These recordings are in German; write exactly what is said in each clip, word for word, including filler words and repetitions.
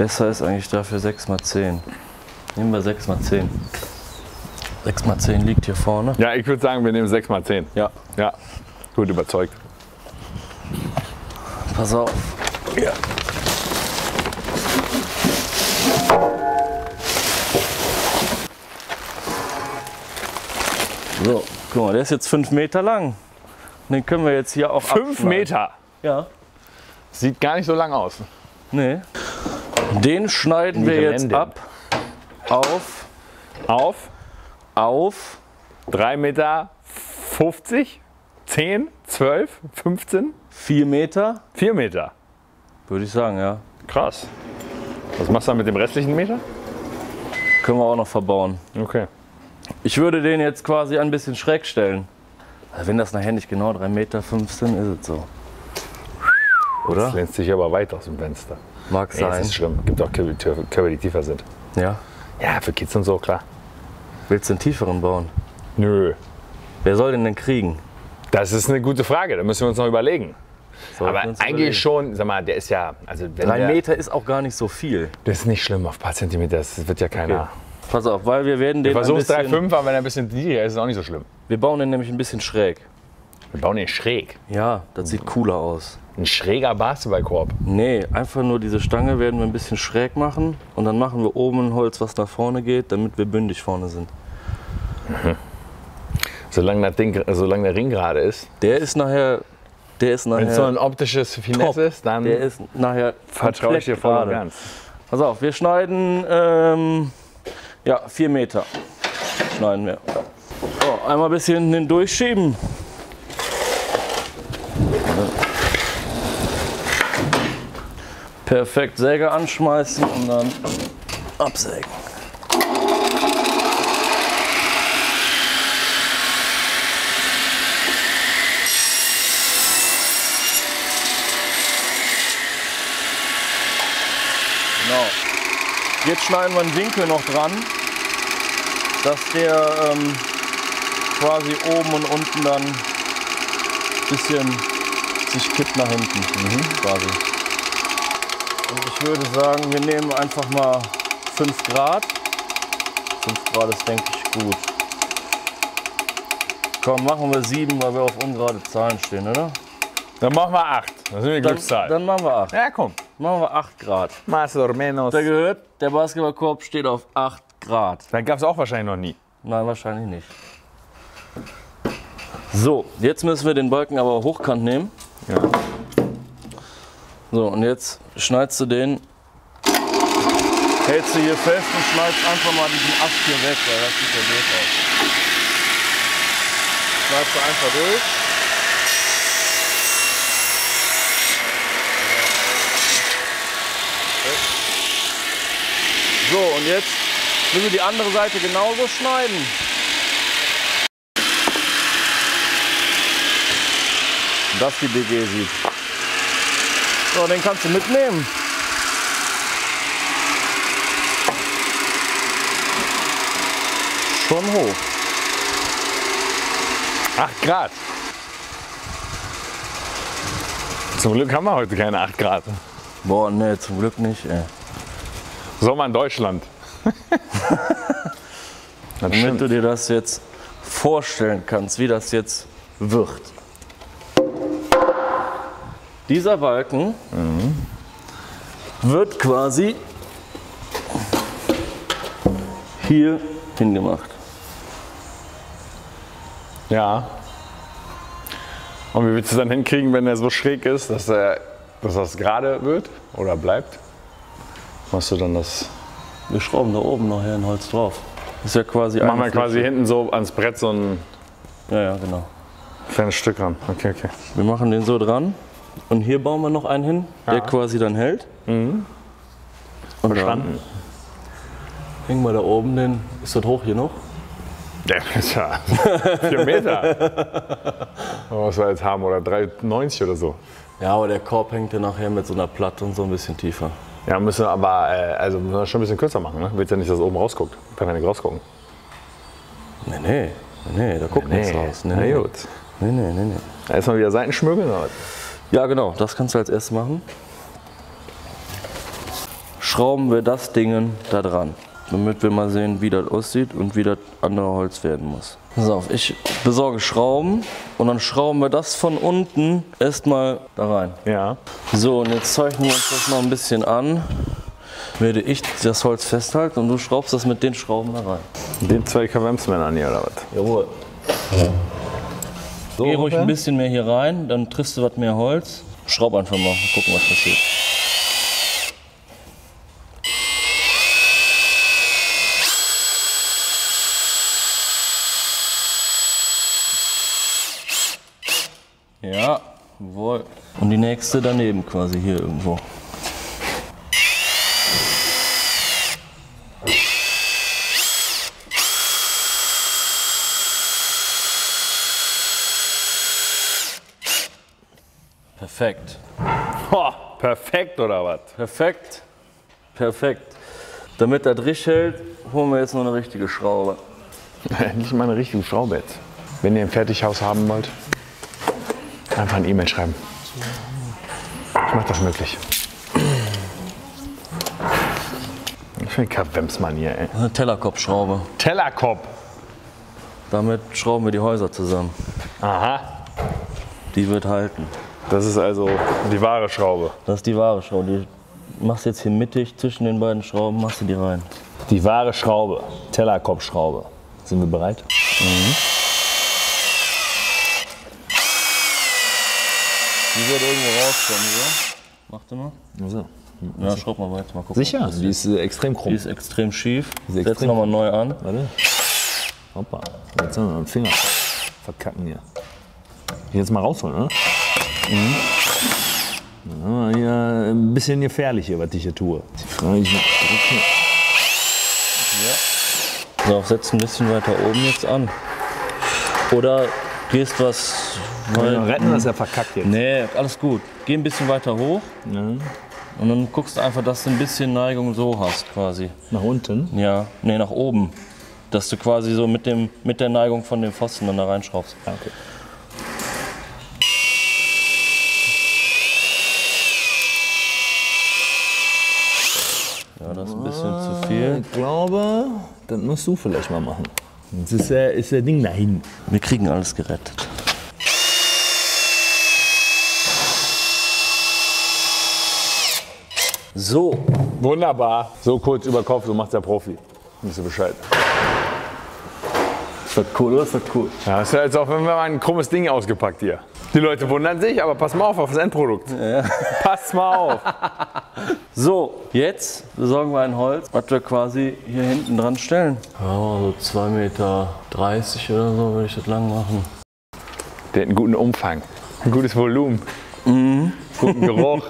Besser ist eigentlich dafür sechs mal zehn. Nehmen wir sechs mal zehn. sechs mal zehn liegt hier vorne. Ja, ich würde sagen, wir nehmen sechs mal zehn. Ja. Ja, gut überzeugt. Pass auf. Ja. So, guck mal, der ist jetzt fünf Meter lang. Den können wir jetzt hier auch fünf abschneiden. Meter? Ja. Sieht gar nicht so lang aus. Nee. Den schneiden wir jetzt Gelände. ab auf, Auf auf drei Meter fünfzig, zehn, zwölf, fünfzehn, vier Meter, vier Meter. würde ich sagen, ja. Krass. Was machst du dann mit dem restlichen Meter? Können wir auch noch verbauen. Okay. Ich würde den jetzt quasi ein bisschen schräg stellen. Also wenn das nachher nicht genau drei Meter fünfzehn ist es so. Oder? Das lehnt sich aber weit aus dem Fenster. Mag Nee, das sein. ist schlimm. Gibt auch Körbe, die- Körbe, die tiefer sind. Ja. Ja, für Kids und so, klar. Willst du einen tieferen bauen? Nö. Wer soll den denn kriegen? Das ist eine gute Frage, da müssen wir uns noch überlegen. Sollten Aber wir uns eigentlich überlegen. schon, sag mal, der ist ja, also wenn Drei der, Meter ist auch gar nicht so viel. das ist nicht schlimm auf ein paar Zentimeter, das wird ja keiner. Okay. Pass auf, weil wir werden den Wir ein versuchen es drei bisschen, Komma fünf, aber wenn er ein bisschen niedriger ist, ist es auch nicht so schlimm. wir bauen den nämlich ein bisschen schräg. Wir bauen den schräg. Ja, das sieht cooler aus. Ein schräger Basketballkorb. Nee, einfach nur diese Stange werden wir ein bisschen schräg machen und dann machen wir oben ein Holz, was nach vorne geht, damit wir bündig vorne sind. Solange, das Ding, solange der Ring gerade ist. Der ist nachher, der ist Wenn es so nachher, ein optisches Finesse top. ist, dann der ist nachher vertraue ich dir voll und gerade. ganz. Pass auf, wir schneiden, ähm, ja, vier Meter schneiden wir. So, einmal ein bisschen hinten durchschieben. Perfekt, Säge anschmeißen und dann absägen. Genau. Jetzt schneiden wir einen Winkel noch dran, dass der ähm, quasi oben und unten dann ein bisschen sich kippt nach hinten. Mhm. Quasi. Und ich würde sagen, wir nehmen einfach mal fünf Grad. fünf Grad ist, denke ich, gut. Komm, machen wir sieben, weil wir auf ungerade Zahlen stehen, oder? Dann machen wir acht. Das ist eine Dann, Glückszahl. dann machen wir acht. Ja, komm. Machen wir acht Grad. Más o menos. Der gehört, der Basketballkorb steht auf acht Grad. Dann gab es auch wahrscheinlich noch nie. Nein, wahrscheinlich nicht. So, jetzt müssen wir den Balken aber hochkant nehmen. Ja. So, und jetzt schneidest du den, hältst du hier fest und schneidest einfach mal diesen Ast hier weg, weil das sieht ja doof aus. Schneidest du einfach durch. So, und jetzt müssen wir die andere Seite genauso schneiden. Dass die B G sieht. So, den kannst du mitnehmen. Schon hoch. acht Grad. Zum Glück haben wir heute keine acht Grad. Boah, ne, zum Glück nicht, ey. Sommer in Deutschland. Damit du dir das jetzt vorstellen kannst, wie das jetzt wird. Dieser Balken mhm. wird quasi hier hingemacht. Ja. Und wie willst du es dann hinkriegen, wenn er so schräg ist, dass, er, dass das gerade wird oder bleibt? Machst du dann das? Wir schrauben da oben noch hier ein Holz drauf. Ist ja quasi Machen wir eine quasi Fläche. hinten so ans Brett so ein Ja, ja, genau. kleines Stück ran. Okay, okay. Wir machen den so dran und hier bauen wir noch einen hin, der Ja. quasi dann hält. Mhm. Und Verstanden. dann hängen wir da oben den. Ist das hoch hier noch? Der ist ja vier Meter. Was wir jetzt haben, oder drei neunzig oder so. Ja, aber der Korb hängt ja nachher mit so einer Platte und so ein bisschen tiefer. Ja, müssen wir aber äh, also müssen wir schon ein bisschen kürzer machen. Ne? Willst ja nicht, dass oben rausguckt. Kann ja nicht rausgucken. Nee, nee, nee, da guckt nichts raus. Nee, Na nee. gut. Nee, nee, nee, nee. Da ist mal wieder Seitenschmögeln. Oder? Ja, genau, das kannst du als erstes machen. schrauben wir das Ding da dran, damit wir mal sehen, wie das aussieht und wie das andere Holz werden muss. Pass auf, ich besorge Schrauben und dann schrauben wir das von unten erstmal da rein. Ja. So, und jetzt zeichnen wir uns das mal ein bisschen an. Werde ich das Holz festhalten und du schraubst das mit den Schrauben da rein. Den zwei Kavemsmännern hier oder was? Jawohl. So Geh ruhig ungefähr? ein bisschen mehr hier rein, dann triffst du was mehr Holz. Schraub einfach mal, mal gucken, was passiert. Ja, jawohl. Und die nächste daneben quasi hier irgendwo. Perfekt. Ho, perfekt oder was? Perfekt. Perfekt. Damit das richtig hält, holen wir jetzt noch eine richtige Schraube. Endlich mal eine richtige Schraube jetzt. Wenn ihr ein Fertighaus haben wollt, einfach eine E-Mail schreiben. Ich mach das möglich. Ich bin Kavemsmann hier, ey. Eine Tellerkopfschraube. Tellerkopf. Damit schrauben wir die Häuser zusammen. Aha. Die wird halten. Das ist also die wahre Schraube. Das ist die wahre Schraube. Die machst jetzt hier mittig zwischen den beiden Schrauben, machst du die rein. Die wahre Schraube. Tellerkopfschraube. Sind wir bereit? Mhm. Die wird irgendwo rauskommen, oder? Mach du mal. Also. Ja, schraub mal weiter, mal gucken. Sicher? Die ist äh, extrem krumm. Die ist extrem schief. ist Setz extrem nochmal neu an. Warte. Hoppa. Jetzt haben wir einen Finger verkacken hier. Jetzt mal rausholen, ne? Mhm. Ja, hier ein bisschen gefährlich hier, was ich hier tue. Die Frage ist, Ja. So, setz ein bisschen weiter oben jetzt an. Oder gehst was. Weil retten, dass er verkackt jetzt. Nee, alles gut. Geh ein bisschen weiter hoch. Ja. Und dann guckst du einfach, dass du ein bisschen Neigung so hast, quasi. Nach unten? Ja, nee, nach oben. Dass du quasi so mit, dem, mit der Neigung von dem Pfosten dann da reinschraubst. Ah, okay. Ja, das ist ein bisschen zu viel. Ich glaube, das musst du vielleicht mal machen. Jetzt ist der, ist der Ding dahin. Wir kriegen alles gerettet. So. Wunderbar. So kurz über Kopf, so macht der Profi. Wisst ihr Bescheid. Ist das cool oder ist das cool? Ja, ist ja jetzt auch, wenn wir mal ein krummes Ding ausgepackt hier. Die Leute wundern sich, aber pass mal auf auf das Endprodukt. Ja. Pass mal auf. So, jetzt besorgen wir ein Holz, was wir quasi hier hinten dran stellen. Ja, so zwei Meter dreißig oder so würde ich das lang machen. Der hat einen guten Umfang, ein gutes Volumen, mhm. Guten Geruch,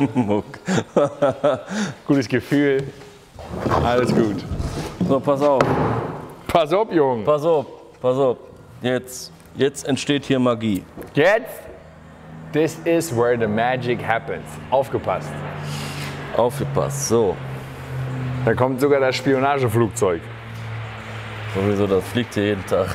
gutes Gefühl, alles gut. So, pass auf. Pass auf, Junge. Pass auf, pass auf. Jetzt, jetzt entsteht hier Magie. Jetzt? This is where the magic happens. Aufgepasst. Aufgepasst, so. Da kommt sogar das Spionageflugzeug. Sowieso, das fliegt hier jeden Tag.